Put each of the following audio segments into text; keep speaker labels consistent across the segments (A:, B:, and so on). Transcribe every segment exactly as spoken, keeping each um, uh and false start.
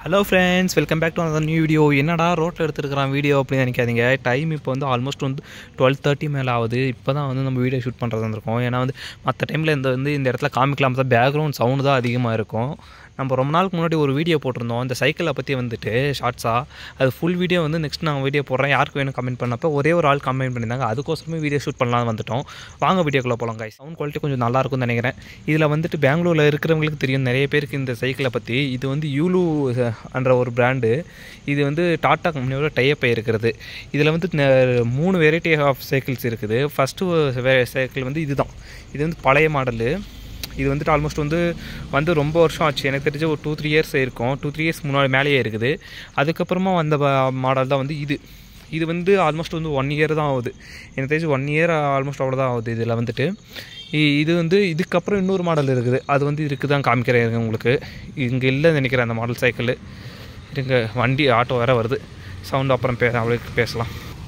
A: Hello friends, welcome back to another new video. என்னடா ரோட்ல எடுத்துக்கிற வீடியோ அப்படி நினைக்காதீங்க. டைம் இப்போ வந்து ஆல்மோஸ்ட் வந்து twelve thirty மேல ஆகுது. இப்போதான் வந்து நம்ம வீடியோ ஷூட் பண்றது வந்திருக்கோம். ஏன்னா வந்து மற்ற டைம்ல இந்த வந்து இந்த இடத்துல காமிக்கலாம் தான் பேக்ரவுண்ட் சவுண்ட் தான் அதிகமாக இருக்கும். நம்ம ரொம்ப நாளுக்கு முன்னாடி ஒரு வீடியோ போட்டிருந்தோம் இந்த சைக்கிளை பற்றி வந்துட்டு ஷார்ட்ஸாக. அது ஃபுல் வீடியோ வந்து நெக்ஸ்ட் நான் வீடியோ போடுறேன், யாருக்கு வேணும் கமெண்ட் பண்ணப்போ ஒரே ஒரு ஆள் கமெண்ட் பண்ணியிருந்தாங்க. அதுக்கோசரமே வீடியோ ஷூட் பண்ணலாம் வந்துட்டோம். வாங்க வீடியோக்குள்ளே போகலாம் guys. சவுண்ட் குவாலிட்டி கொஞ்சம் நல்லாயிருக்கும்னு நினைக்கிறேன். இதில் வந்துட்டு பெங்களூரில் இருக்கிறவங்களுக்கு தெரியும் நிறைய பேருக்கு இந்த சைக்கிளை பற்றி. இது வந்து யூலு என்ற ஒரு பிராண்டு. இது வந்து டாட்டா கம்பெனியோட டைப் இருக்கிறது. இதில் வந்து மூணு வெரைட்டி ஆஃப் சைக்கிள்ஸ் இருக்குது. ஃபஸ்ட்டு சைக்கிள் வந்து இதுதான். இது வந்து பழைய மாடலு. இது வந்துட்டு ஆல்மோஸ்ட் வந்து வந்து ரொம்ப வருஷம் ஆச்சு. எனக்கு தெரிஞ்ச ஒரு டூ த்ரீ இயர்ஸ் இருக்கும். டூ த்ரீ இயர்ஸ் முன்னாடி மேலேயே இருக்குது. அதுக்கப்புறமா வந்த மாடல் தான் வந்து இது. இது வந்து ஆல்மோஸ்ட் வந்து ஒன் இயர் தான் ஆகுது. எனக்கு தெரிஞ்சு ஒன் இயர் ஆல்மோஸ்ட் அவ்வளோதான் ஆகுது. இதில் வந்துட்டு இது வந்து இதுக்கப்புறம் இன்னொரு மாடல் இருக்குது. அது வந்து இதுக்கு தான் காமிக்கிறேன் உங்களுக்கு. இங்கே இல்லைன்னு நினைக்கிறேன் அந்த மாடல் சைக்கிள். இருங்க, வண்டி ஆட்டோ வேறு வருது. சவுண்டு அப்புறம் பே அவளுக்கு பேசலாம்.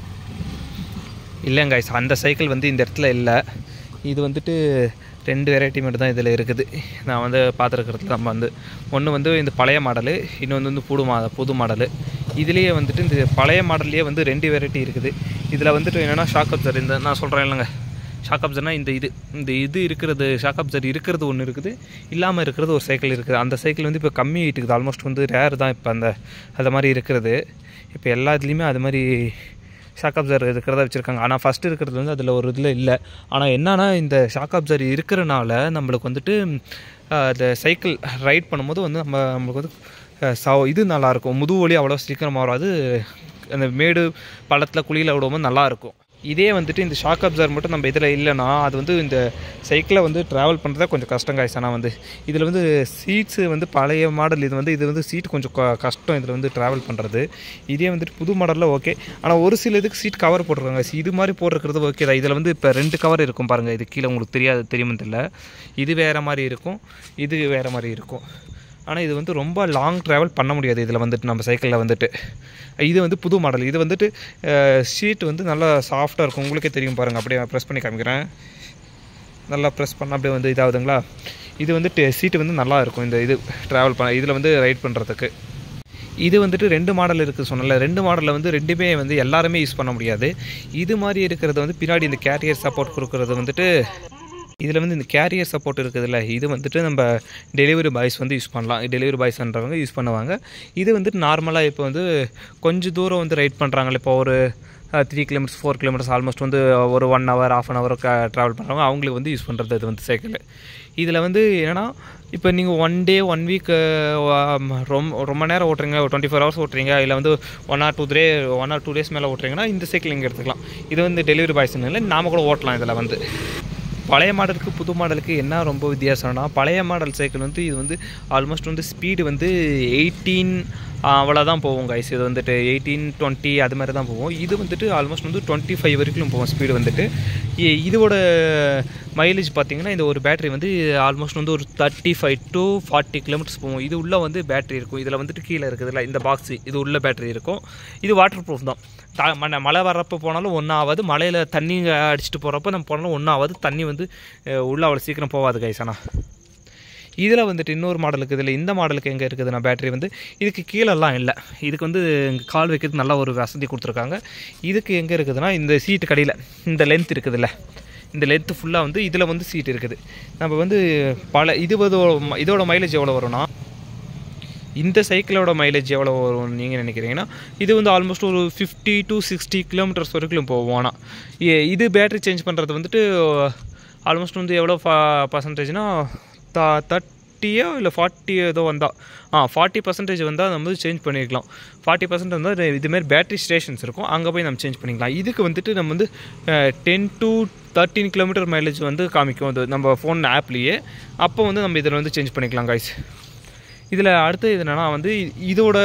A: இல்லைங்க guys, அந்த சைக்கிள் வந்து இந்த இடத்துல இல்லை. இது வந்துட்டு ரெண்டு வெரைட்டி மட்டும் தான் இதில் இருக்குது. நான் வந்து பார்த்துருக்கிறதுல நம்ம வந்து ஒன்று வந்து இந்த பழைய மாடலு, இன்னொன்று வந்து புது மா புது மாடலு. இதுலேயே வந்துட்டு இந்த பழைய மாடல்லையே வந்து ரெண்டு வெரைட்டி இருக்குது. இதில் வந்துட்டு என்னென்னா ஷாக் அப்சர், இந்த நான் சொல்கிறேன் இல்லைங்க, ஷாக் அப்சர்னால் இந்த இது இந்த இது இருக்கிறது ஷாக் அப்சர் இருக்கிறது ஒன்று இருக்குது, இல்லாமல் இருக்கிறது ஒரு சைக்கிள் இருக்குது. அந்த சைக்கிள் வந்து இப்போ கம்மி ஆகிட்டுக்குது. ஆல்மோஸ்ட் வந்து ரேர் தான் இப்போ அந்த அது மாதிரி இருக்கிறது. இப்போ எல்லா இதுலேயுமே அது மாதிரி ஷாக் அப்சர் இருக்கிறதா வச்சுருக்காங்க. ஆனால் ஃபஸ்ட்டு இருக்கிறது வந்து அதில் ஒரு இதில் இல்லை. ஆனால் என்னென்னா இந்த ஷாக் அப்சர் இருக்கிறனால நம்மளுக்கு வந்துட்டு அந்த சைக்கிள் ரைட் பண்ணும்போது வந்து நம்ம நம்மளுக்கு வந்து ச இது நல்லாயிருக்கும். முதுகு வலி அவ்வளோ சீக்கிரமாக வராது. அந்த மேடு பள்ளத்தில் குழியில் விடும்போது நல்லாயிருக்கும். இதே வந்துட்டு இந்த ஷாக் அப்சர் மட்டும் நம்ம இதில் இல்லைன்னா அது வந்து இந்த சைக்கிளை வந்து ட்ராவல் பண்ணுறதா கொஞ்சம் கஷ்டம் காய்ஸ். ஆனால் வந்து இதில் வந்து சீட்ஸு வந்து பழைய மாடல். இது வந்து இது வந்து சீட் கொஞ்சம் கஷ்டம் இதில் வந்து ட்ராவல் பண்ணுறது. இதே வந்துட்டு புது மாடலில் ஓகே. ஆனால் ஒரு சில இதுக்கு சீட் கவர் போட்டிருக்காங்க. இது மாதிரி போட்டிருக்கிறது ஓகே தான். இதில் வந்து இப்போ ரெண்டு கவர் இருக்கும் பாருங்கள். இது கீழே உங்களுக்கு தெரியாது தெரியுமா தெரியல. இது வேறு மாதிரி இருக்கும், இது வேறு மாதிரி இருக்கும். ஆனால் இது வந்து ரொம்ப லாங் ட்ராவல் பண்ண முடியாது இதில் வந்துட்டு நம்ம சைக்கிளில் வந்துட்டு. இது வந்து புது மாடல். இது வந்துட்டு ஷீட் வந்து நல்லா சாஃப்டாக இருக்கும். உங்களுக்கே தெரியும் பாருங்கள். அப்படியே ப்ரெஸ் பண்ணி காமிக்கிறேன். நல்லா ப்ரெஸ் பண்ணால் அப்படியே வந்து இதாகுதுங்களா. இது வந்துட்டு சீட்டு வந்து நல்லா இருக்கும் இந்த இது ட்ராவல் பண்ண இதில் வந்து ரைட் பண்ணுறதுக்கு. இது வந்துட்டு ரெண்டு மாடல் இருக்குது சொன்னல. ரெண்டு மாடலில் வந்து ரெண்டுமே வந்து எல்லாருமே யூஸ் பண்ண முடியாது. இது மாதிரி இருக்கிறது வந்து பின்னாடி இந்த கேரியர் சப்போர்ட் கொடுக்குறது வந்துட்டு இதில் வந்து இந்த கேரியர் சப்போர்ட் இருக்குதுல்ல, இது வந்துட்டு நம்ம டெலிவரி பாய்ஸ் வந்து யூஸ் பண்ணலாம். டெலிவரி பாய்ஸ்ன்றவங்க யூஸ் பண்ணுவாங்க. இது வந்துட்டு நார்மலாக இப்போ வந்து கொஞ்சம் தூரம் வந்து ரைட் பண்ணுறாங்களே, இப்போ ஒரு three kilometres four kilometres almost வந்து ஒரு one hour of an hour travel பண்ணுறவங்க அவங்களுக்கு வந்து யூஸ் பண்ணுறது இது வந்து சைக்கிள். இதில் வந்து என்னென்னா இப்போ நீங்கள் ஒன் டே ஒன் வீக் ரொம்ப ரொம்ப நேரம் ஓட்டுறீங்க, ஒரு டுவெண்ட்டி ஃபோர் ஹவர்ஸ் ஓட்டுறீங்க, இல்லை வந்து one or two day one or two days மேலே ஓட்டுறீங்கன்னா இந்த சைக்கிள் இங்கே எடுத்துக்கலாம். இது வந்து டெலிவரி பாய்ஸ்ன்னு இல்லை, நாம கூட ஓட்டலாம். இதில் வந்து பழைய மாடலுக்கு புது மாடலுக்கு என்ன ரொம்ப வித்தியாசம்னா, பழைய மாடல் சைக்கிள் வந்து இது வந்து ஆல்மோஸ்ட் வந்து ஸ்பீடு வந்து எயிட்டீன் அவ்வளோதான் போகும் கைஸ். இது வந்துட்டு எயிட்டீன் டுவெண்ட்டி அது மாதிரி தான் போகும். இது வந்துட்டு ஆல்மோஸ்ட் வந்து டுவெண்ட்டி ஃபைவ் வரைக்கும் போகும் ஸ்பீடு வந்துட்டு. இதோட மைலேஜ் பார்த்திங்கன்னா இந்த ஒரு பேட்டரி வந்து ஆல்மோஸ்ட் வந்து ஒரு thirty five to forty kilometres போகும். இது உள்ளே வந்து பேட்டரி இருக்கும். இதில் வந்துட்டு கீழே இருக்குதுல்ல இந்த பாக்ஸு, இது உள்ள பேட்டரி இருக்கும். இது வாட்டர் ப்ரூஃப் தான். த மழை மழை வர்றப்போ போனாலும் ஒன்றும் ஆகாது. மழையில் தண்ணி அடிச்சுட்டு போகிறப்போ நம்ம போனாலும் ஒன்றும் ஆகாது. தண்ணி வந்து உள்ளே அவ்வளோ சீக்கிரம் போகாது கைஸ். ஆனால் இதில் வந்துட்டு இன்னொரு மாடலுக்கு இதில் இந்த மாடலுக்கு எங்கே இருக்குதுன்னா பேட்டரி வந்து இதுக்கு கீழெல்லாம் இல்லை. இதுக்கு வந்து கால் வைக்கிறது நல்லா ஒரு வசதி கொடுத்துருக்காங்க. இதுக்கு எங்கே இருக்குதுன்னா இந்த சீட்டு கடையில் இந்த லென்த் இருக்குதுல்ல, இந்த லென்த்து ஃபுல்லாக வந்து இதில் வந்து சீட் இருக்குது. நம்ம வந்து பல இது இதோட மைலேஜ் எவ்வளோ வரும்னா, இந்த சைக்கிளோட மைலேஜ் எவ்வளோ வரும் நீங்கள் நினைக்கிறீங்கன்னா, இது வந்து ஆல்மோஸ்ட் ஒரு ஃபிஃப்டி டு சிக்ஸ்டி கிலோமீட்டர்ஸ் வரைக்கும் போகும். ஆனால் இது பேட்டரி சேஞ்ச் பண்ணுறது வந்துட்டு ஆல்மோஸ்ட் வந்து எவ்வளோ பர்சன்டேஜ்னால் த தேர்ட்டியோ இல்லை ஃபார்ட்டியோ ஏதோ வந்தால் ஆ ஃபார்ட்டி பர்சன்டேஜ் வந்தால் நம்ம வந்து சேஞ்ச் பண்ணிக்கலாம். ஃபார்ட்டி பர்சன்ட் வந்தால் இதுமாரி பேட்டரி ஸ்டேஷன்ஸ் இருக்கும், அங்கே போய் நம்ம சேஞ்ச் பண்ணிக்கலாம். இதுக்கு வந்துட்டு நம்ம வந்து ten to thirteen kilometre mileage வந்து காமிக்கும் அது நம்ம ஃபோன் ஆப்லேயே. அப்போ வந்து நம்ம இதில் வந்து சேஞ்ச் பண்ணிக்கலாம் கைஸ். இதில் அடுத்து இது என்னென்னா வந்து இதோட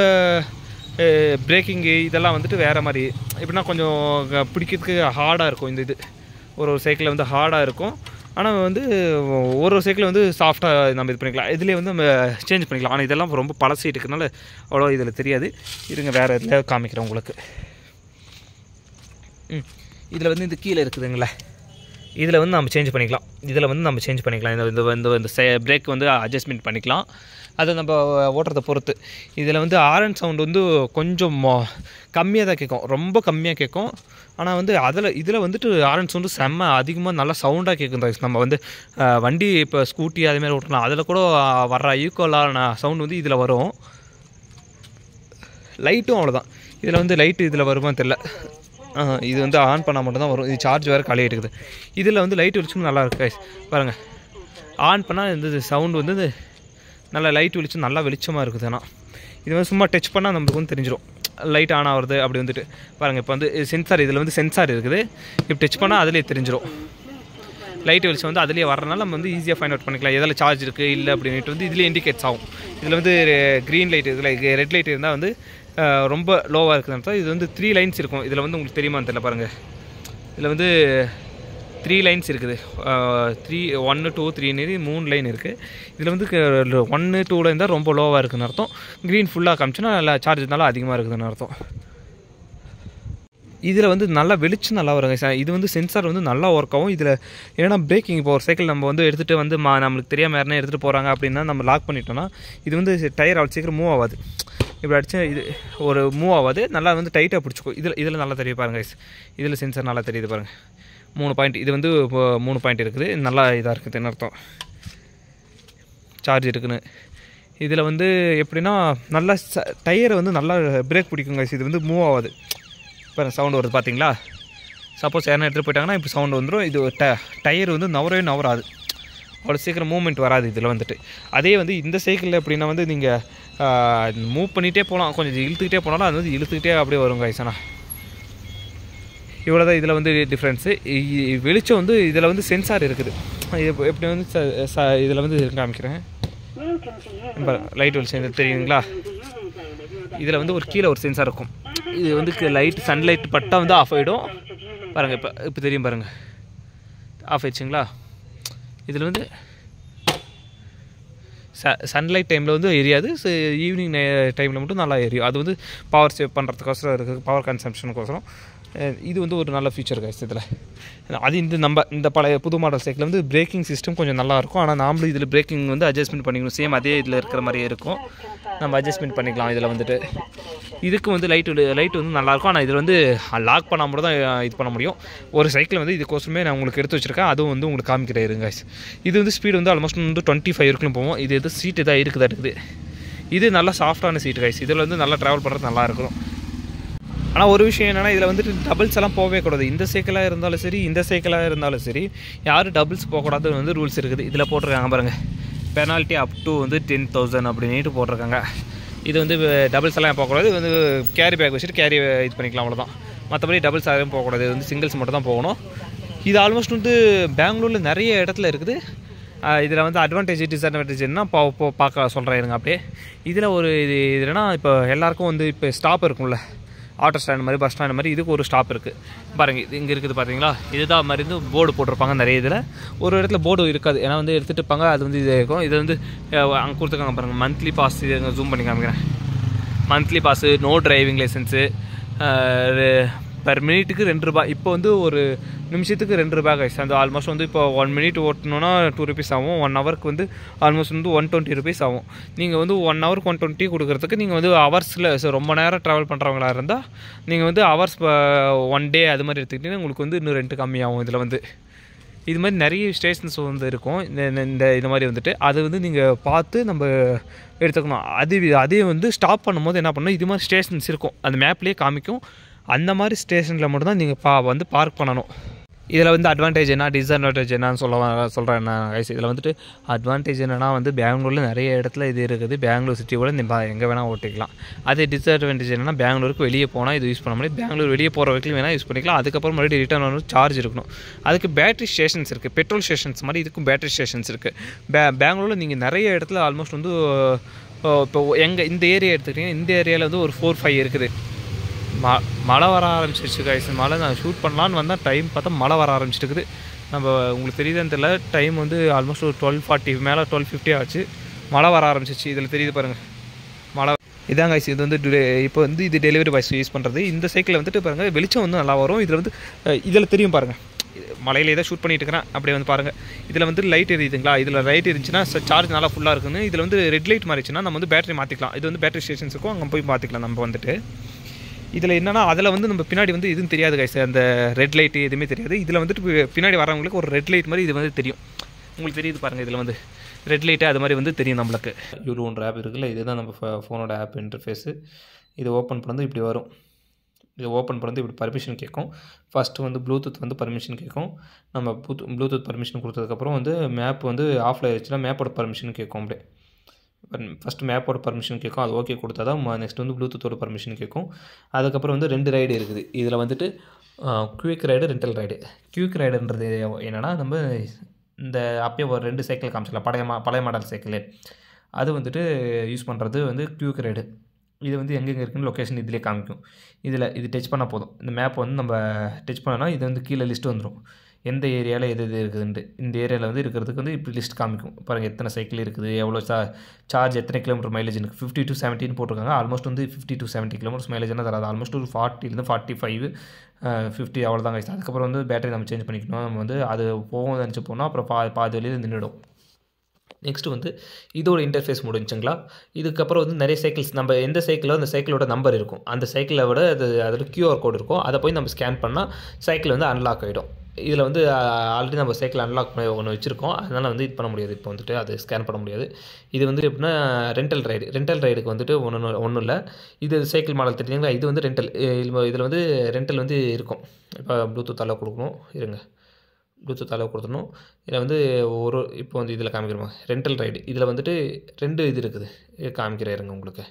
A: பிரேக்கிங்கு இதெல்லாம் வந்துட்டு வேறு மாதிரி எப்படின்னா கொஞ்சம் பிடிக்கிறதுக்கு ஹார்டாக இருக்கும். இந்த இது ஒரு ஒரு சைக்கிளில் வந்து ஹார்டாக இருக்கும். ஆனால் வந்து ஒரு ஒரு சைக்கிள் வந்து சாஃப்டாக நம்ம இது பண்ணிக்கலாம். இதிலே வந்து நம்ம சேஞ்ச் பண்ணிக்கலாம். ஆனால் இதெல்லாம் ரொம்ப பழசு இருக்கிறதுனால அவ்வளோ இதில் தெரியாது. இருங்க வேறு இதில் காமிக்கிறேன் உங்களுக்கு. ம் இதில் வந்து இந்த கீழே இருக்குதுங்களே, இதில் வந்து நம்ம சேஞ்ச் பண்ணிக்கலாம் இதில் வந்து நம்ம சேஞ்ச் பண்ணிக்கலாம் இந்த இந்த இந்த பிரேக் வந்து அட்ஜஸ்ட்மெண்ட் பண்ணிக்கலாம் அதை நம்ம ஓட்டுறதை பொறுத்து இதில் வந்து ஆரன் சவுண்ட் வந்து கொஞ்சம் கம்மியாக தான் கேட்கும் ரொம்ப கம்மியாக கேட்கும் ஆனால் வந்து அதில் இதில் வந்துட்டு ஆரன் சவுண்டு செம்ம அதிகமாக நல்லா சவுண்டாக கேட்கும் தான் நம்ம வந்து வண்டி இப்போ ஸ்கூட்டி அதுமாதிரி ஓட்டலாம் அதில் கூட வர்ற ஈக்குவலான சவுண்ட் வந்து இதில் வரும் லைட்டும் அவ்வளோதான் இதில் வந்து லைட்டு இதில் வருமானு தெரில இது வந்து ஆன் பண்ணால் மட்டும்தான் வரும் இது சார்ஜ் வேறு காலி இருக்குது இதில் வந்து லைட் வெளிச்சம் நல்லா இருக்கு பாருங்கள் ஆன் பண்ணால் இந்த சவுண்டு வந்து நல்லா லைட் வெளிச்சம் நல்லா வெளிச்சமாக இருக்குது ஆனால் இது வந்து சும்மா டச் பண்ணால் நம்மளுக்கு வந்து தெரிஞ்சிடும் லைட் ஆன் ஆகுறது அப்படி வந்துட்டு பாருங்கள் இப்போ வந்து சென்சார் இதில் வந்து சென்சார் இருக்குது இப்போ டச் பண்ணால் அதிலே தெரிஞ்சிடும் லைட் வெளிச்சம் வந்து அதிலே வர்றதுனால நம்ம வந்து ஈஸியாக ஃபைண்ட் அவுட் பண்ணிக்கலாம் எதில் சார்ஜ் இருக்குது இல்லை அப்படின்ட்டு வந்து இதில் இண்டிகேட்ஸ் ஆகும் இதில் வந்து க்ரீன் லைட் இதில் ரெட் லைட் இருந்தால் வந்து ரொம்ப லோவாக இருக்குதுன்னு இது வந்து த்ரீ லைன்ஸ் இருக்கும் இதில் வந்து உங்களுக்கு தெரியுமான்னு தெரியல பாருங்கள் இதில் வந்து த்ரீ லைன்ஸ் இருக்குது த்ரீ ஒன்று டூ த்ரீன்னு மூணு லைன் இருக்குது இதில் வந்து ஒன்று டூவில் இருந்தால் ரொம்ப லோவாக இருக்குதுன்னு அர்த்தம் க்ரீன் ஃபுல்லாக காமிச்சுன்னா நல்லா சார்ஜ் இருந்தாலும் அதிகமாக இருக்குதுன்னு அர்த்தம் இதில் வந்து நல்லா வெளிச்சம் நல்லா வருங்க சார் இது வந்து சென்சார் வந்து நல்லா ஒர்க் ஆகும் இதில் ஏன்னா பிரேக்கிங் இப்போ ஒரு சைக்கிள் நம்ம வந்து எடுத்துகிட்டு வந்து மா நம்மளுக்கு தெரியாமல் யாருன்னா எடுத்துகிட்டு போகிறாங்க அப்படின்னா நம்ம லாக் பண்ணிட்டோம்னா இது வந்து டயர் அவ்வளோ சீக்கிரம் மூவ் ஆகாது இப்படி அடிச்சு இது ஒரு மூவ் ஆகாது நல்லா வந்து டைட்டாக பிடிச்சிக்கும் இதில் இதில் நல்லா தெரியும் பாருங்கள் இதில் சென்சார் நல்லா தெரியுது பாருங்கள் மூணு பாயிண்ட் இது வந்து மூணு பாயிண்ட் இருக்குது நல்லா இதாக இருக்குதுன்னு அர்த்தம் சார்ஜ் இருக்குன்னு இதில் வந்து எப்படின்னா நல்லா டயரை வந்து நல்லா பிரேக் பிடிக்குங்க இது வந்து மூவ் ஆகாது இப்போ சவுண்டு வருது பார்த்தீங்களா சப்போஸ் யாரும் எடுத்துகிட்டு போயிட்டாங்கன்னா இப்போ சவுண்டு வந்துடும் இது ட டயர் வந்து நவரவே நவராது அவ்வளோ சீக்கிரம் மூவ்மெண்ட் வராது இதில் வந்துட்டு அதே வந்து இந்த சைக்கிளில் எப்படின்னா வந்து நீங்கள் மூவ் பண்ணிகிட்டே போகலாம் கொஞ்சம் இழுத்துக்கிட்டே போனாலும் அது வந்து இழுத்துக்கிட்டே அப்படியே வரும் கைசனா இவ்வளோ தான் இதில் வந்து டிஃப்ரென்ஸு வெளிச்சம் வந்து இதில் வந்து சென்சார் இருக்குது இது எப்படி வந்து இதில் வந்து காமிக்கிறேன் லைட் வெளிச்சம் தெரியுங்களா இதில் வந்து ஒரு கீழே ஒரு சென்சார் இருக்கும் இது வந்து லைட் சன்லைட் பட்டால் வந்து ஆஃப் ஆகிடும் பாருங்கள் இப்போ இப்போ தெரியும் பாருங்கள் ஆஃப் ஆயிடுச்சுங்களா இதில் வந்து ச சன்லைட் டைமில் வந்து எரியாது ஈவினிங் டைமில் மட்டும் நல்லா எரியும் அது வந்து பவர் சேவ் பண்ணுறதுக்கோசரம் இருக்குது பவர் கன்சம்ஷனுக்கோசரம் இது வந்து ஒரு நல்ல ஃபீச்சர் கைஸ் இதில் அது இந்த நம்ம இந்த பழைய புது மாடல் சைக்கிள் வந்து பிரேக்கிங் சிஸ்டம் கொஞ்சம் நல்லாயிருக்கும் ஆனால் நாமளும் இதில் பிரேக்கிங் வந்து அட்ஜஸ்ட்மெண்ட் பண்ணிக்கணும் சேம் அதே இதில் இருக்கிற மாதிரியே இருக்கும் நம்ம அட்ஜஸ்ட்மெண்ட் பண்ணிக்கலாம் இதில் வந்துட்டு இதுக்கு வந்து லைட்டு லைட் வந்து நல்லாயிருக்கும் ஆனால் இதில் வந்து லாக் பண்ணால் மட்டும் தான் இது பண்ண முடியும் ஒரு சைக்கிள் வந்து இதுக்கோசமே நான் உங்களுக்கு எடுத்து வச்சுருக்கேன் அதுவும் வந்து உங்களுக்கு காமிக்கிறேன் இருங்க இது வந்து ஸ்பீடு வந்து ஆல்மோஸ்ட் வந்து டுவெண்ட்டி ஃபைவ் வரைக்கும் போவோம் இது எது சீட்டு தான் இருக்குதா இருக்குது இது நல்லா சாஃப்டான சீட்டு கைஸ் இதில் வந்து நல்லா ட்ராவல் பண்ணுறது நல்லா இருக்கும் ஆனால் ஒரு விஷயம் என்னென்னா இதில் வந்துட்டு டபுள்ஸ் எல்லாம் போகவே கூடாது இந்த சைக்கிளாக இருந்தாலும் சரி இந்த சைக்கிளாக இருந்தாலும் சரி யாரும் டபுள்ஸ் போகக்கூடாது வந்து ரூல்ஸ் இருக்குது இதில் போட்டிருக்காங்க பாருங்கள் பெனால்ட்டி அப் டு வந்து டென் தௌசண்ட் அப்படின்ட்டு போட்டிருக்காங்க இது வந்து டபுள்ஸ் எல்லாம் போகக்கூடாது இது வந்து கேரி பேக் வச்சுட்டு கேரி இது பண்ணிக்கலாம் அவ்வளோதான் மற்றபடி டபுள்ஸ் யாரும் போகக்கூடாது இது வந்து சிங்கிள்ஸ் மட்டும் தான் போகணும் இது ஆல்மோஸ்ட் வந்து பெங்களூரில் நிறைய இடத்துல இருக்குது இதில் வந்து அட்வான்டேஜ் டிஸ்அட்வான்டேஜ் என்ன பா பார்க்க சொல்கிறேன் இருங்க அப்படியே இதில் ஒரு இது இதுனா இப்போ எல்லாருக்கும் வந்து இப்போ ஸ்டாப் இருக்கும்ல ஆட்டோ ஸ்டாண்ட் மாதிரி பஸ் ஸ்டாண்ட் மாதிரி இதுக்கு ஒரு ஸ்டாப் இருக்குது பாருங்கள் இது இங்கே இருக்குது பார்த்தீங்களா இதுதான் மாதிரி வந்து போர்டு போட்டிருப்பாங்க நிறைய இதில் ஒரு இடத்துல போர்டு இருக்காது ஏன்னா வந்து எடுத்துகிட்டு இருப்பாங்க அது வந்து இது இருக்கும் இது வந்து அங்கே கொடுத்துருக்காங்க பாருங்கள் மந்த்லி பாஸ் இது ஜூம் பண்ணி காமிக்கிறேன் monthly pass no driving licence per மினிட்டுக்கு ரெண்டு ரூபா இப்போ வந்து ஒரு நிமிஷத்துக்கு ரெண்டு ரூபா கைஸ் அந்த ஆல்மோஸ்ட் வந்து இப்போ ஒன் மினிட் ஓட்டணுன்னா டூ ருபீஸ் ஆகும் ஒன் ஹவருக்கு வந்து ஆல்மோஸ்ட் வந்து ஒன் டுவெண்ட்டி ருபீஸ் ஆகும் நீங்கள் வந்து ஒன் ஹவருக்கு ஒன் டுவெண்ட்டி கொடுக்குறதுக்கு நீங்கள் வந்து ஹவர்ஸில் ரொம்ப நேரம் ட்ராவல் பண்ணுறவங்களா இருந்தால் நீங்கள் வந்து ஹவர்ஸ் ஒன் டே அது மாதிரி எடுத்துக்கிட்டிங்கன்னா உங்களுக்கு வந்து இன்னும் ரெண்டு கம்மியாகும் இதில் வந்து இது மாதிரி நிறைய ஸ்டேஷன்ஸ் வந்து இருக்கும் இந்த இந்த இது மாதிரி வந்துட்டு அது வந்து நீங்கள் பார்த்து நம்ம எடுத்துக்கணும் அது அதே வந்து ஸ்டாப் பண்ணும்போது என்ன பண்ணணும் இது மாதிரி ஸ்டேஷன்ஸ் இருக்கும் அந்த மேப்லேயே காமிக்கும் அந்த மாதிரி ஸ்டேஷனில் மட்டும்தான் நீங்கள் பா வந்து பார்க் பண்ணணும் இதில் வந்து அட்வான்டேஜ் என்ன டிஸ்அட்வான்டேஜ் என்னன்னு சொல்ல சொல்கிறேன் நான் கைஸ் இதில் வந்துட்டு அட்வான்டேஜ் என்னென்னா வந்து பெங்களூரில் நிறைய இடத்துல இது இருக்குது பெங்களூர் சிட்டியோட நீங்கள் எங்கே வேணால் ஓட்டிக்கலாம் அதே டிஸ்அட்வான்டேஜ் என்னென்னா பெங்களூருக்கு வெளியே போனால் இது யூஸ் பண்ண முடியும் பெங்களூர் வெளியே போகிற வரைக்கும் வேணால் யூஸ் பண்ணிக்கலாம் அதுக்கப்புறம் மறுபடியும் ரிட்டர்ன் வந்து சார்ஜ் இருக்கணும் அதுக்கு பேட்டரி ஸ்டேஷன்ஸ் இருக்குது பெட்ரோல் ஸ்டேஷன்ஸ் மாதிரி இதுக்கும் பேட்டரி ஸ்டேஷன்ஸ் இருக்குது பே பெங்களூரில் நீங்கள் நிறைய இடத்துல ஆல்மோஸ்ட் வந்து இப்போ எங்கள் இந்த ஏரியா எடுத்துக்கிட்டிங்கன்னா இந்த ஏரியாவில் வந்து ஒரு ஃபோர் ஃபைவ் இருக்குது ம மழை வர ஆரம்பிச்சிருச்சு கைஸ் மழை நான் ஷூட் பண்ணலான்னு வந்தால் டைம் பார்த்தா மழை வர ஆரம்பிச்சிட்டுருக்குது நம்ம உங்களுக்கு தெரியுதான்னு தெரியல டைம் வந்து ஆல்மோஸ்ட் ஒரு டுவெல் ஃபார்ட்டி மேலே டுவெல் ஃபிஃப்டி ஆச்சு மழை வர ஆரம்பிச்சிச்சு இதில் தெரியுது பாருங்கள் மழை இதான் கைஸ் இது வந்து இப்போ வந்து இது டெலிவரி பாய்ஸ் யூஸ் பண்ணுறது இந்த சைக்கிளில் வந்துட்டு பாருங்கள் வெளிச்சம் வந்து நல்லா வரும் இதில் வந்து இதில் தெரியும் பாருங்கள் மலையிலே தான் ஷூட் பண்ணிட்டு இருக்கிறேன். அப்படியே வந்து பாருங்கள், இதில் வந்து லைட் எரியுதுங்களா, இதில் லைட் இருந்துச்சுன்னா சார்ஜ் நல்லா ஃபுல்லாக இருக்குன்னு. இதில் வந்து ரெட் லைட் மாறிச்சுன்னா நம்ம வந்து பேட்டரி மாற்றிக்கலாம். இது வந்து பேட்டரி ஸ்டேஷன்ஸ் இருக்கும், அங்கே போய் மாற்றிக்கலாம் நம்ம வந்துட்டு. இதில் என்னென்னா அதில் வந்து நம்ம பின்னாடி வந்து எதுவும் தெரியாது கைஸ், அந்த ரெட் லைட்டு எதுவுமே தெரியாது. இதில் வந்துட்டு பின்னாடி வரவங்களுக்கு ஒரு ரெட் லைட் மாதிரி இது வந்து தெரியும். உங்களுக்கு தெரியுது பாருங்கள், இதில் வந்து ரெட் லைட்டு அது மாதிரி வந்து தெரியும் நம்மளுக்கு. யூலுன்ற ஆப் இருக்குல்ல, இதுதான் நம்ம ஃபோனோட ஆப் இன்டர்ஃபேஸு. இது ஓப்பன் பண்ணது இப்படி வரும். இது ஓப்பன் பண்ணது இப்படி பர்மிஷன் கேட்கும். ஃபஸ்ட்டு வந்து ப்ளூடூத் வந்து பர்மிஷன் கேட்கும். நம்ம ப்ளூ ப்ளூடூத் பர்மிஷன் கொடுத்ததுக்கப்புறம் வந்து மேப் வந்து ஆஃபில் ஆயிடுச்சுன்னா மேப்போட பர்மிஷன் கேட்கும். அப்படியே ஃபஸ்ட்டு மேப்போட பர்மிஷன் கேட்கும், அது ஓகே கொடுத்தா தான் நெக்ஸ்ட் வந்து ப்ளூடூத்தோட பர்மிஷன் கேட்கும். அதுக்கப்புறம் வந்து ரெண்டு ரைடு இருக்குது. இதில் வந்துட்டு quick ride, rental ride. Quick ரைடுன்றது என்னென்னா, நம்ம இந்த அப்பயே ஒரு ரெண்டு சைக்கிள் காமிச்சிடலாம், பழைய மா பழைய மாடல் சைக்கிள், அது வந்துட்டு யூஸ் பண்ணுறது வந்து குயிக் ரைடு. இது வந்து எங்கெங்கே இருக்குன்னு லொக்கேஷன் இதிலே காமிக்கும். இதில் இது டச் பண்ணால் போதும், இந்த மேப் வந்து நம்ம டச் பண்ணோன்னா இது வந்து கீழே லிஸ்ட்டு வந்துடும், எந்த ஏரியாவில் எது எது இருக்குதுன்ட்டு. இந்த ஏரியாவில் வந்து இருக்கிறதுக்கு வந்து இப்படி லிஸ்ட் காமிக்கும் பாருங்கள், எத்தனை சைக்கிள் இருக்குது, எவ்வளோ சா சார்ஜ் எத்தனை கிலோமீட்டர் மைலேஜ் இருக்குது. ஃபிஃப்டி டு செவன்ட்டின்னு போட்டிருக்காங்க. ஆல்மோஸ்ட் வந்து ஃபிஃப்டி டு செவன்ட்டி கிலோமீட்டர்ஸ் மைலேஜ்னா தராது. ஆல்மோஸ்ட் ஒரு ஃபார்ட்டிலேருந்து ஃபார்ட்டி ஃபைவ் ஃபிஃப்டி அவ்வளோதான் கைஸ். அதுக்கப்புறம் வந்து பேட்டரி நம்ம சேஞ்ச் பண்ணிக்கணும். நம்ம வந்து அது போகும் நினச்சி போனால் அப்புறம் பா பாதி வழியில் நின்றுடும். நெக்ஸ்ட்டு வந்து இதோட இன்டர்ஃபேஸ் முடிஞ்சுங்களா. இதுக்கப்புறம் வந்து நிறைய சைக்கிள்ஸ், நம்ம எந்த சைக்கிளோ அந்த சைக்கிளோட நம்பர் இருக்கும், அந்த சைக்கிளை விட அது அதில் கியூஆர் கோடு இருக்கும், அதை போய் நம்ம ஸ்கேன் பண்ணால் சைக்கிள் வந்து அன்லாக் ஆகிடும். இதில் வந்து ஆல்ரெடி நம்ம சைக்கிள் அன்லாக் பண்ணி ஒன்று வச்சுருக்கோம், அதனால் வந்து இது பண்ண முடியாது, இப்போ வந்துட்டு அது ஸ்கேன் பண்ண முடியாது. இது வந்து எப்படின்னா ரெண்டல் ரைடு. ரெண்டல் ரைடுக்கு வந்துட்டு ஒன்று ஒன்றும் இல்லை, இது சைக்கிள் மாடல் தெரியுங்களா, இது வந்து ரெண்டல். இதில் வந்து ரெண்டல் வந்து இருக்கும். இப்போ ப்ளூடூத் அளவு கொடுக்கணும், இருங்க, ப்ளூடூத் அளவு கொடுத்துடணும். இதில் வந்து ஒரு இப்போ வந்து இதில் காமிக்கிறோமா ரெண்டல் ரைடு. இதில் வந்துட்டு ரெண்டு இது இருக்குது, இது காமிக்கிறேன் இருங்க உங்களுக்கு.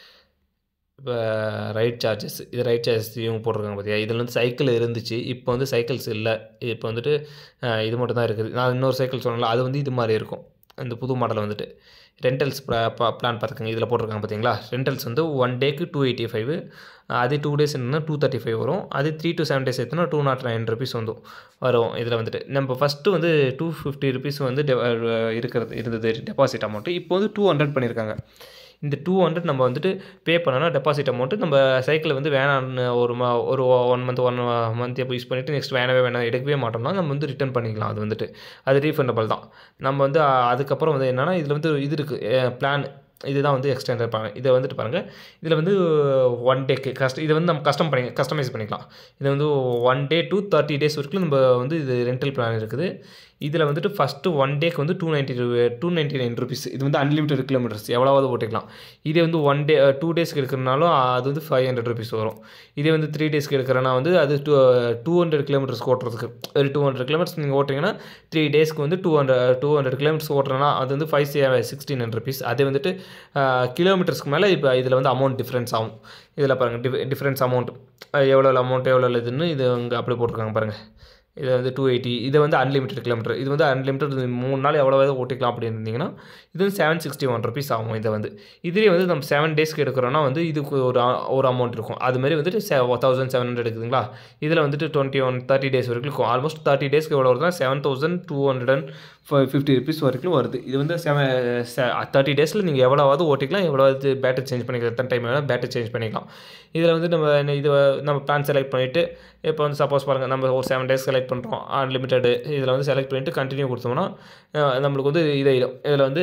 A: இப்போ ரைட் சார்ஜஸ், இது ரைட் சார்ஜஸ் இவங்க போட்டிருக்காங்க பார்த்தியா. இதில் வந்து சைக்கிள் இருந்துச்சு, இப்போ வந்து சைக்கிள்ஸ் இல்லை, இப்போ வந்துட்டு இது மட்டும் தான் இருக்குது. நான் இன்னொரு சைக்கிள் சொன்னல, அது வந்து இது மாதிரி இருக்கும். இந்த புது மாடல் வந்துட்டு ரெண்டல்ஸ் பிளான் பார்த்துக்கோங்க, இதில் போட்டிருக்காங்க பார்த்தீங்களா. ரெண்டல்ஸ் வந்து ஒன் டேக்கு டூ எயிட்டி ஃபைவ் அது டூ டேஸ் என்னன்னா டூ தேர்ட்டி ஃபைவ் வரும். அது த்ரீ டு செவன் டேஸ் எடுத்தோன்னா டூ நாட் நைன் ருபீஸ் வந்து வரும். இதில் வந்துட்டு நம்ம ஃபஸ்ட்டு வந்து டூ ஃபிஃப்டி ருபீஸ் வந்து இருக்கிறது இருந்தது டெபாசிட் அமௌண்ட்டு. இப்போ வந்து டூ ஹண்ட்ரட் பண்ணியிருக்காங்க. இந்த டூ ஹண்ட்ரட் நம்ம வந்துட்டு பே பண்ணோன்னா டெபாசிட் அமௌண்ட்டு நம்ம சைக்கிளை வந்து வேணான்னு ஒரு மா ஒரு ஒன் மந்த் ஒன் மந்த் எப்போ யூஸ் பண்ணிவிட்டு நெக்ஸ்ட் வேணவே வேணாம் எடுக்கவே மாட்டோம்னா நம்ம வந்து ரிட்டர்ன் பண்ணிக்கலாம். அது வந்துட்டு அது ரீஃபண்டபிள் தான். நம்ம வந்து அதுக்கப்புறம் வந்து என்னென்னா இதில் வந்து இது இருக்குது பிளான், இதுதான் வந்து எக்ஸ்டெண்டட் பிளான். இதை வந்துட்டு பாருங்கள், இதில் வந்து ஒன் டேக்கு கஸ்ட் இதை வந்து நம்ம கஸ்டம் பண்ணி கஸ்டமைஸ் பண்ணிக்கலாம். இது வந்து one day to thirty days வரைக்கும் நம்ம வந்து இது ரெண்டல் பிளான் இருக்குது. இதில் வந்துட்டு ஃபஸ்ட்டு ஒன் டேக்கு வந்து two ninety two ninety nine rupees. இது வந்து அன்லிமிட்டட் கிலோமீட்டர்ஸ் எவ்வளோவாவது ஓட்டிக்கலாம். இதே வந்து ஒன் டே டூ டேஸ்க்கு எடுக்கிறனாலும் அது வந்து ஃபைவ் ஹண்ட்ரட் ருபீஸ் வரும். இதே வந்து த்ரீ டேஸ்க்கு எடுக்கிறனா வந்து அது டூ டூ ஹண்ட்ரட் கிலோமீட்டர்ஸ் ஓட்டுறதுக்கு ஒரு டூ ஹண்ட்ரட் கிலோமீட்டர்ஸ் நீங்கள் ஓட்டுறீங்கன்னா த்ரீ டேஸ்க்கு வந்து two hundred two hundred kilometres ஓட்டுறனா அது வந்து ஃபைவ் சிக்ஸ்டீன் ஹண்ட்ரட் ருபீஸ். அதே வந்துட்டு கிலோமீட்டர்ஸ்க்கு மேலே இப்போ இதில் வந்து அமௌண்ட் டிஃப்ரென்ஸ் ஆகும். இதில் பாருங்கள் டிஃப் டிஃப்ரென்ஸ் அமௌண்ட் எவ்வளோ அமௌண்ட் எவ்வளோ இதுன்னு இது அங்கே அப்படி போட்டிருக்காங்க பாருங்கள். இது வந்து டூ எயிட்டி, இது வந்து அன்லிமிட்டட் கிலோமீட்டர். இது வந்து அன்லிமிட்டட் மூணு நாள் எவ்வளோ ஓட்டிக்கலாம் அப்படின்னு இருந்தீங்கன்னா இது வந்து செவன் சிக்ஸ்டி ஒன் ருபீஸ் ஆகும். இதை வந்து இதுலேயே வந்து நம்ம செவன் டேஸ்க்கு எடுக்கிறோன்னா வந்து இதுக்கு ஒரு ஒரு அமௌண்ட் இருக்கும். அதுமாரி வந்துட்டு செ தௌசண்ட் செவன் ஹண்ட்ரட் இருக்குதுங்களா. இதில் வந்துட்டு டுவெண்ட்டி ஒன் தேர்ட்டி டேஸ் வரைக்கும் இருக்கும். ஆல்மோஸ்ட் தேர்ட்டி டேஸ்க்கு எவ்வளோ வருதுன்னா seven thousand two hundred and fifty rupees வரைக்கும் வருது. இது வந்து செவன் தேர்ட்டி டேஸில் நீங்கள் எவ்வளோவாவது ஓட்டிக்கலாம், எவ்வளோவது பேட்டரி சேஞ்ச் பண்ணிக்கலாம், எத்தனை டைம் வேணால் பேட்டரி சேஞ்ச் பண்ணிக்கலாம். இதில் வந்து நம்ம இது நம்ம பிளான் செலக்ட் பண்ணிவிட்டு இப்போ வந்து சப்போஸ் பாருங்கள் நம்ம ஒரு செவன் டேஸ் செலக்ட் பண்ணுறோம் அன்லிமிட்டடு. இதில் வந்து செலக்ட் பண்ணிவிட்டு கண்டினியூ கொடுத்தோம்னா நம்மளுக்கு வந்து இதாகிடும். இதில் வந்து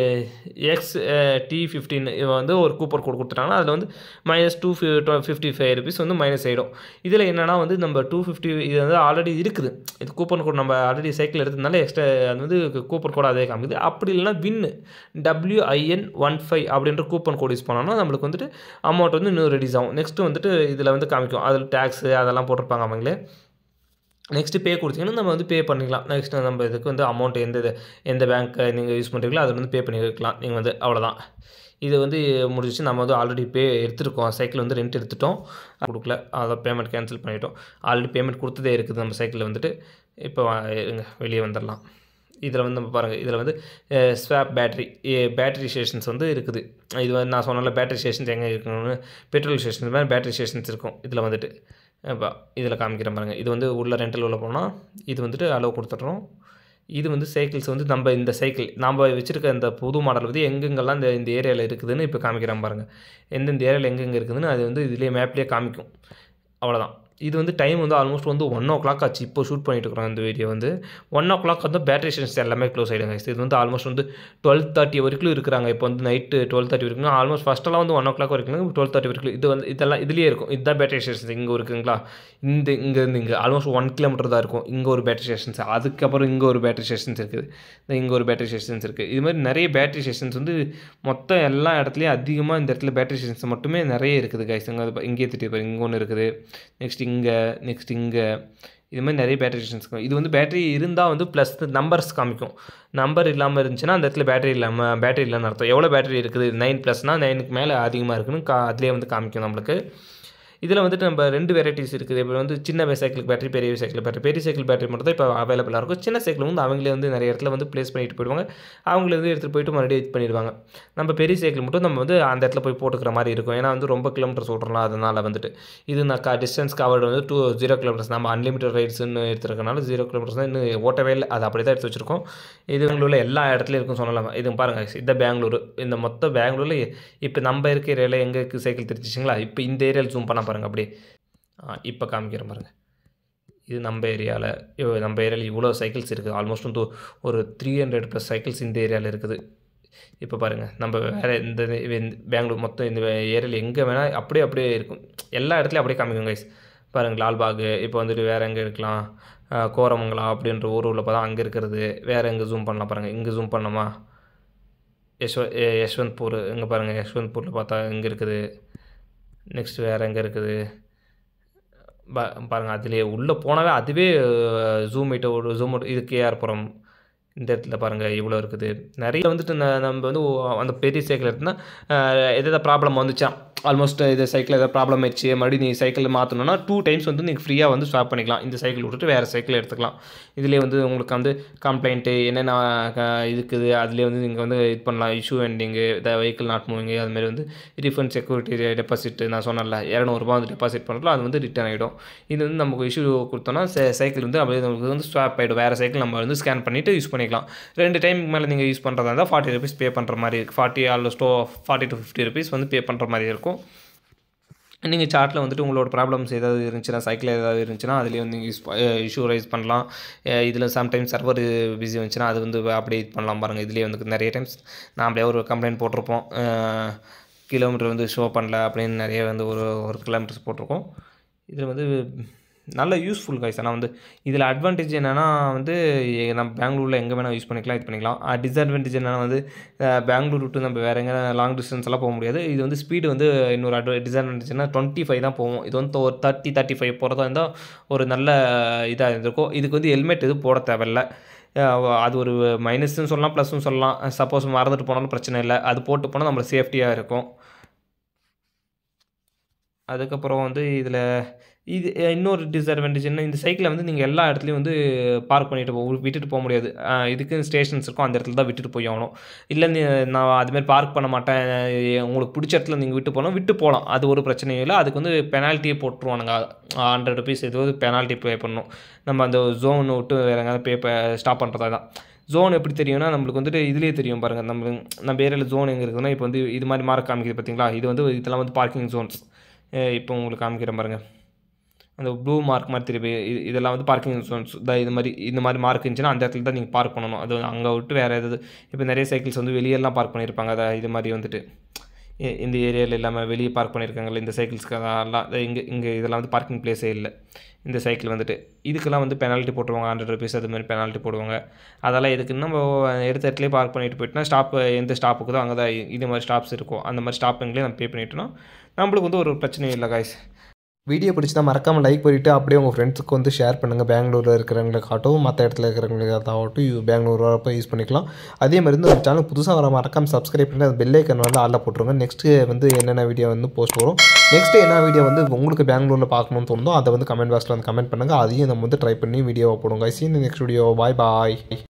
A: எக்ஸ் டி ஃபிஃப்டின் வந்து ஒரு கூப்பர் கோட் கொடுத்துட்டாங்கன்னா அதில் வந்து minus two fifty five rupees வந்து மைனஸ் ஆகிடும். இதில் என்னென்னா வந்து நம்ம டூ ஃபிஃப்டி இது வந்து ஆல்ரெடி இருக்குது. இது கூப்பன் கோட் நம்ம ஆல்ரெடி சைக்கிள் எடுத்ததுனால எக்ஸ்ட்ரா அது வந்து கூப்பன் கோட் அதே காமிக்குது. அப்படி இல்லைனா வின் டபிள்யூஐஎன் ஒன் ஃபைவ் அப்படின்ற கூப்பன் கோட் யூஸ் பண்ணோம்னா நம்மளுக்கு வந்துட்டு அமௌண்ட் வந்து இன்னும் ரெடியூஸ் ஆகும். நெக்ஸ்ட்டு வந்துட்டு இதில் வந்து காமிக்கும் அதில் டேக்ஸு அதெல்லாம் போட்டிருப்பாங்க அவங்களே. நெக்ஸ்ட்டு பே கொடுத்தீங்கன்னா நம்ம வந்து பே பண்ணிக்கலாம். நெக்ஸ்ட்டு நம்ம இதுக்கு வந்து அமௌண்ட் எந்த இது எந்த பேங்க் நீங்கள் யூஸ் பண்ணுறீங்களோ அதை வந்து பே பண்ணிக்கலாம் நீங்கள் வந்து. அவ்வளோதான், இது வந்து முடிஞ்சிச்சு. நம்ம வந்து ஆல்ரெடி பே எடுத்துருக்கோம், சைக்கிள் வந்து ரெண்ட் எடுத்துட்டோம், கொடுக்கல, அதை பேமெண்ட் கேன்சல் பண்ணிட்டோம். ஆல்ரெடி பேமெண்ட் கொடுத்ததே இருக்குது நம்ம சைக்கிளில் வந்துட்டு. இப்போ இருங்க வெளியே வந்துடலாம். இதில் வந்து நம்ம பாருங்கள், இதில் வந்து ஸ்வாப் பேட்ரி பேட்ரி ஸ்டேஷன்ஸ் வந்து இருக்குது. இது வந்து நான் சொன்னால பேட்ரி ஸ்டேஷன்ஸ் எங்கே இருக்கணும்னு பெட்ரோல் ஸ்டேஷன்ஸ் மாதிரி பேட்ரி ஸ்டேஷன்ஸ் இருக்கும். இதில் வந்துட்டு இப்போ இதில் காமிக்கிறேன் பாருங்கள். இது வந்து உள்ள ரெண்டல் உள்ள போனால் இது வந்துட்டு அளவு கொடுத்துட்றோம். இது வந்து சைக்கிள்ஸ் வந்து நம்ம இந்த சைக்கிள் நம்ம வச்சுருக்க இந்த புது மாடல் வந்து எங்கெங்கெல்லாம் இந்த இந்த ஏரியாவில் இருக்குதுன்னு இப்போ காமிக்கிறேன் பாருங்கள். எந்தெந்த ஏரியாவில் எங்கெங்கே இருக்குதுன்னு அது வந்து இதுலேயே மேப்லேயே காமிக்கும். அவ்வளோதான். இது வந்து டைம் வந்து ஆல்மோஸ்ட் வந்து ஒன் ஓ கிளாக் ஆச்சு. இப்போ ஷூட் பண்ணிட்டு இருக்கிறோம் இந்த வீடியோ வந்து ஒன் ஓ கிளாக் வந்து பேட்டரி ஸ்டேஷன்ஸ் எல்லாமே க்ளோஸ் ஆகிடுங்க. இது வந்து ஆல்மோஸ்ட் வந்து டுவெல் தேர்ட்டி வரைக்கும் இருக்கிறாங்க. இப்போ வந்து நைட்டு டுவெல் தேர்ட்டி வரைக்கும் ஆல்மோஸ்ட் ஃபஸ்ட்டெல்லாம் வந்து ஒன் ஓ கிளாக் வரைக்கும் டுவெல் தேர்ட்டி வரைக்கும் இது வந்து இதெல்லாம் இதுலேயே இருக்கும். இதுதான் பேட்டரி ஸ்டேஷன்ஸ் இங்கே இருக்குங்களா, இந்த இங்கேருந்து இங்கே ஆல்மோஸ்ட் ஒன் கிலோமீட்டர் தான் இருக்கும். இங்கே ஒரு பேட்டரி ஸ்டேஷன்ஸ், அதுக்கப்புறம் இங்கே ஒரு பேட்டரி ஸ்டேஷன்ஸ் இருக்குது, இங்கே ஒரு பேட்டரி ஸ்டேஷன்ஸ் இருக்குது. இது மாதிரி நிறைய பேட்டரி ஸ்டேஷன்ஸ் வந்து மொத்தம் எல்லா இடத்துலையும் அதிகமாக இந்த இடத்துல பேட்டரி ஸ்டேஷன்ஸ் மட்டுமே நிறைய இருக்குது கைஸ். இங்கே இங்கேயே திட்டி இங்கே ஒன்று இருக்குது, நெக்ஸ்ட் இங்கே, நெக்ஸ்ட் இங்கே, இது மாதிரி நிறைய பேட்டரி ஸ்டேஷன்ஸ். இது வந்து பேட்டரி இருந்தால் வந்து ப்ளஸ் நம்பர்ஸ் காமிக்கும். நம்பர் இல்லாமல் இருந்துச்சுன்னா அந்த இடத்துல பேட்டரி இல்லாமல் பேட்டரி இல்லைன்னு அர்த்தம். எவ்வளோ பேட்டரி இருக்குது, நைன் ப்ளஸ்னால் நைனுக்கு மேலே அதிகமாக இருக்குன்னு கா அதிலே வந்து காமிக்கும் நம்மளுக்கு. இதில் வந்துட்டு நம்ம ரெண்டு வெரைட்டிஸ் இருக்குது. இப்போ வந்து சின்ன சைக்கிள் பேட்டரி, பெரிய சைக்கிள் பேட்டரி. பெரிய சைக்கிள் பேட்டரி மட்டும் தான் இப்போ அவைலபிளாக இருக்கும். சின்ன சைக்கிள் வந்து அவங்களே வந்து நிறைய இடத்துல வந்து ப்ளேஸ் பண்ணிட்டு போயிடுவாங்க. அவங்களே வந்து எடுத்துகிட்டு போயிட்டு மறுபடியும் இது பண்ணிடுவாங்க. நம்ம பெரிய சைக்கிள் மட்டும் நம்ம வந்து அந்த இடத்துல போய் போட்டுக்கிற மாதிரி இருக்கும். ஏன்னா வந்து ரொம்ப கிலோமீட்டர்ஸ் ஓட்டுறலாம். அதனால் வந்துட்டு இது நான் கா டிஸ்டன்ஸ் கவர்டு வந்து டூ ஜீரோ கிலோமீட்டர்ஸ் நம்ம அன்லிமிட்டட் ரைட்ஸ்ன்னு எடுத்துருக்கனால ஜீரோ கிலோமீட்டர்ஸ் தான் இன்னும் ஓட்டவே இல்லை. அது அப்படி தான் எடுத்து வச்சுருக்கோம். இது பெங்களூரில் எல்லா இடத்துலையும் இருக்குன்னு சொல்லலாம். இது பாருங்கள், இந்த பெங்களூர், இந்த மொத்த பெங்களூரில் இப்போ நம்ம இருக்க ஏரியாவில் எங்கே இருக்குது சைக்கிள் தெரிஞ்சிச்சிங்களா? இப்போ இந்த ஏரியாவில் ஜூம் பண்ணால் பாருங்கள், அப்படியே இப்போ காமிக்கிறேன் பாருங்கள். இது நம்ம ஏரியாவில் நம்ம ஏரியாவில் இவ்வளோ சைக்கிள்ஸ் இருக்குது. ஆல்மோஸ்ட் வந்து ஒரு த்ரீ ஹண்ட்ரட் ப்ளஸ் சைக்கிள்ஸ் இந்த ஏரியாவில் இருக்குது. இப்போ பாருங்கள், நம்ம வேறு இந்த பெங்களூர் மொத்தம் இந்த ஏரியாவில் எங்கே வேணால் அப்படியே அப்படியே இருக்கும். எல்லா இடத்துலையும் அப்படியே காமிக்கும் கைஸ். பாருங்கள், லால்பாக், இப்போ வந்துட்டு வேறு எங்கே இருக்கலாம், கோரமங்கலம் அப்படின்ற ஊர் உள்ள பார்த்தா அங்கே இருக்கிறது. வேறு எங்கே ஜூம் பண்ணலாம் பாருங்கள், இங்கே ஜூம் பண்ணோமா, யஷ்வ யஷ்வந்த்பூர், இங்கே பாருங்கள், யஷ்வந்த்பூரில் பார்த்தா இங்கே இருக்குது. நெக்ஸ்ட் வேறு எங்கே இருக்குது பா பாருங்கள், அதுலேயே உள்ளே போனாவே அதுவே ஜூம் மீட்டோ ஒரு ஜூம் இது கேஆர்புரம் இந்த இடத்துல பாருங்கள் இவ்வளோ இருக்குது. நிறைய வந்துட்டு நம்ம வந்து அந்த பெரிய சைக்கிள் எடுத்துனா எதாவது ப்ராப்ளம் வந்துச்சா, ஆல்மோஸ்ட் இது சைக்கிள் எதாவது ப்ராப்ளம் ஆயிடுச்சு, மறுபடியும் நீங்கள் சைக்கிள் மாற்றணுன்னா டூ டைம்ஸ் வந்து நீங்கள் ஃப்ரீயாக வந்து ஸ்வாப் பண்ணிக்கலாம். இந்த சைக்கிள் விட்டுட்டு வேறு சைக்கிள் எடுத்துக்கலாம். இதிலே வந்து உங்களுக்கு வந்து கம்ப்ளைண்ட்டு என்னென்ன இருக்குது அதிலே வந்து நீங்கள் வந்து இது பண்ணலாம். Issue ending, the vehicle not moving, அதுமாதிரி வந்து ரீஃபண்ட் செக்யூரிட்டி டெபாசிட் நான் சொன்னல இரநூறுபா வந்து டெபாசிட் பண்ணுறோம், அது வந்து ரிட்டர்ன் ஆகிடும். இது வந்து நமக்கு இஷ்யூ கொடுத்தோன்னா சைக்கிள் வந்து அப்படியே நமக்கு வந்து ஸ்வாப் ஆகிடும். வேறு சைக்கிள் நம்ம வந்து ஸ்கேன் பண்ணிவிட்டு யூஸ் பண்ணிக்கலாம். ரெண்டு டைமுக்கு மேலே நீங்கள் யூஸ் பண்ணுறதா இருந்தால் ஃபார்ட்டி ருபீஸ் பே பண்ணுற மாதிரி இருக்குது. Forty almost forty to fifty rupees வந்து பே பண்ணுற மாதிரி இருக்கும். நீங்கள் சார்ட்டில் வந்துட்டு உங்களோட ப்ராப்ளம்ஸ் ஏதாவது இருந்துச்சுன்னா, சைக்கிள் ஏதாவது இருந்துச்சுன்னா அதிலே வந்து நீங்கள் யூஸ் இஷ்யூ ரைஸ் பண்ணலாம். இதில் சம்டைம்ஸ் சர்வர் பிஸி வந்துச்சுன்னா அது வந்து அப்படியே இது பண்ணலாம். பாருங்கள், இதுலேயே வந்து நிறைய டைம்ஸ் நான் அப்படியே ஒரு கம்ப்ளைண்ட் போட்டிருப்போம், கிலோமீட்டர் வந்து ஷோ பண்ணல அப்படின்னு நிறைய வந்து ஒரு ஒரு கிலோமீட்டர்ஸ் போட்டிருக்கோம். இதில் வந்து நல்ல யூஸ்ஃபுல் கைஸ். ஆனால் வந்து இதில் அட்வான்டேஜ் என்னென்னா வந்து நம்ம பெங்களூரில் எங்கே வேணால் யூஸ் பண்ணிக்கலாம், இது பண்ணிக்கலாம். டிஸ்அட்வான்டேஜ் என்னென்னா வந்து பெங்களூர் விட்டு நம்ம வேறு எங்கே லாங் டிஸ்டன்ஸ் எல்லாம் போக முடியாது. இது வந்து ஸ்பீடு வந்து இன்னொரு அட்வா டிஸ்அட்வான்டேஜ்னா டுவெண்ட்டி ஃபைவ் தான் போகும். இது வந்து ஒரு தேர்ட்டி தேர்ட்டி ஃபைவ் போகிறதா இருந்தால் ஒரு நல்ல இதாக இருந்திருக்கும். இதுக்கு வந்து ஹெல்மெட் எதுவும் போட தேவையில்ல. அது ஒரு மைனஸ்ன்னு சொல்லலாம், ப்ளஸ்ன்னு சொல்லலாம். சப்போஸ் மறந்துட்டு போனாலும் பிரச்சனை இல்லை, அது போட்டு போனால் நம்மளுக்கு சேஃப்டியாக இருக்கும். அதுக்கப்புறம் வந்து இதில் இது இன்னொரு டிஸ்அட்வான்டேஜ் என்ன, இந்த சைக்கிளை வந்து நீங்கள் எல்லா இடத்துலையும் வந்து பார்க் பண்ணிட்டு போ விட்டுட்டு போக முடியாது. இதுக்கு ஸ்டேஷன்ஸ் இருக்கும், அந்த இடத்துல தான் விட்டுட்டு போய் ஆகணும். இல்லை நான் அதுமாதிரி பார்க் பண்ண மாட்டேன், உங்களுக்கு பிடிச்ச இடத்துல நீங்கள் விட்டு போகணும், விட்டு போகலாம், அது ஒரு பிரச்சனையும் இல்லை. அதுக்கு வந்து பெனால்ட்டியே போட்டுருவானுங்க, ஹண்ட்ரட் ருபீஸ் எதாவது பெனால்ட்டி பே பண்ணணும். நம்ம அந்த ஜோன் விட்டு வேறு எங்கேயாவது பே ஸ்டாப் பண்ணுறதா தான். ஜோன் எப்படி தெரியும்னா நம்மளுக்கு வந்துட்டு இதுலேயே தெரியும் பாருங்கள். நம்ம நம்ம ஏரியாவில் ஜோன் எங்கே இருக்குதுன்னா, இப்போ வந்து இது மாதிரி மார்க் காமிக்குது பார்த்தீங்களா, இது வந்து இதெல்லாம் வந்து பார்க்கிங் ஜோன்ஸ். இப்போ உங்களுக்கு காமிக்கிறேன் பாருங்கள், அந்த ப்ளூ மார்க் மாதிரி திருப்பி இது இதெல்லாம் வந்து பார்க்கிங் ஜோன்ஸ் தான். இது மாதிரி இந்த மாதிரி மார்க் இருந்துச்சுன்னா அந்த இடத்துல தான் நீங்கள் பார்க் பண்ணணும். அது அங்கே விட்டு வேறு எதாவது இப்போ நிறைய சைக்கிள்ஸ் வந்து வெளியெல்லாம் பார்க் பண்ணியிருப்பாங்க. அதை இது மாதிரி வந்துட்டு இந்த ஏரியாவில் இல்லாமல் வெளியே பார்க் பண்ணியிருக்காங்கல்ல இந்த சைக்கிள்ஸ்க்கு, அதெல்லாம் இங்கே இங்கே இதெல்லாம் வந்து பார்க்கிங் பிளேஸே இல்லை. இந்த சைக்கிள் வந்துட்டு இதுக்கெல்லாம் வந்து பெனால்ட்டி போட்டுருவாங்க, ஹண்ட்ரட் ருபீஸ் அது மாதிரி பெனால்ட்டி போடுவாங்க. அதெல்லாம் எதுக்குன்னு நம்ம எடுத்த இடத்துலேயே பார்க் பண்ணிட்டு போயிட்டோன்னா ஸ்டாப் எந்த ஸ்டாப்புக்கு தான் அங்கே தான் இது மாதிரி ஸ்டாப்ஸ் இருக்கும். அந்த மாதிரி ஸ்டாப்புங்களே நம்ம பே பண்ணிட்டோன்னா நம்மளுக்கு வந்து ஒரு பிரச்சனையும் இல்லை காய்ஸ். வீடியோ பிடிச்சா மறக்காமல் லைக் பண்ணிவிட்டு அப்படியே உங்கள் ஃப்ரெண்ட்ஸுக்கு வந்து ஷேர் பண்ணுங்கள். பெங்களூரில் இருக்கிறவங்களுக்காகட்டும் மற்ற இடத்துல இருக்கிறவங்களுக்காகட்டும் பெங்களூர் வரப்போ யூஸ் பண்ணிக்கலாம். அதே மாதிரி வந்து ஒரு சேனல் புதுசாக வர மறக்காமல் சப்ஸ்கிரைப் பண்ணி அந்த பெல் ஐக்கன் வந்து ஆளில் போட்டுருங்க. நெக்ஸ்ட்டு வந்து என்னென்ன வீடியோ வந்து போஸ்ட் வரும், நெக்ஸ்ட்டு என்ன வீடியோ வந்து உங்களுக்கு பெங்களூரில் பார்க்கணும்னு தோணுதோ அதை வந்து கமெண்ட் பாக்ஸில் வந்து கமெண்ட் பண்ணுங்கள். அதையும் நம்ம வந்து ட்ரை பண்ணி வீடியோவை போடுங்க. See in next video. பாய் பாய்.